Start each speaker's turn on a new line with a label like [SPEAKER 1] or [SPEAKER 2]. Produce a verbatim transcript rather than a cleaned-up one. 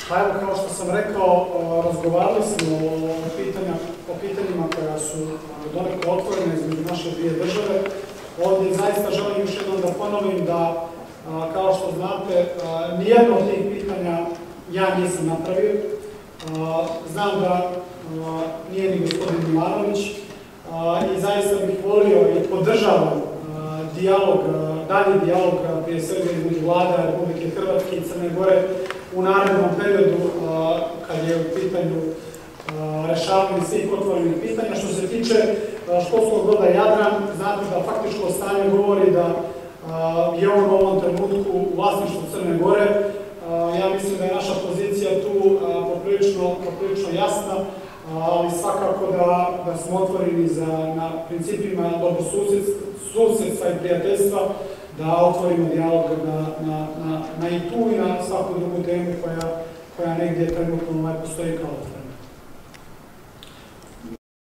[SPEAKER 1] Pa evo, kao što sam rekao, razgovarali smo o pitanjima koja su donekle otvorene između naše dvije države. Ovdje zaista želim još jednom da ponovim da, kao što znate, nijedno od tih pitanja ja nisam napravio. Znam da nije ni gospodin Milanović i zaista bih volio i podržavam dijalog, dalji dijalog prije svega između Vlada Republike Hrvatske i Crne Gore u narednom periodu kad je u pitanju rešavanje svih otvorenih pitanja. Što se tiče školskog broda Jadran, znate da faktičko stanje govori da je on u ovom trenutku u vlasništvu Crne Gore. Ja mislim da je naša pozicija tu poprilično jasna, ali svakako da smo otvoreni na principima dobrosusjedstva i prijateljstva, da otvorimo dijalog na i tu i na svaku drugu temu koja negdje trenutno postoji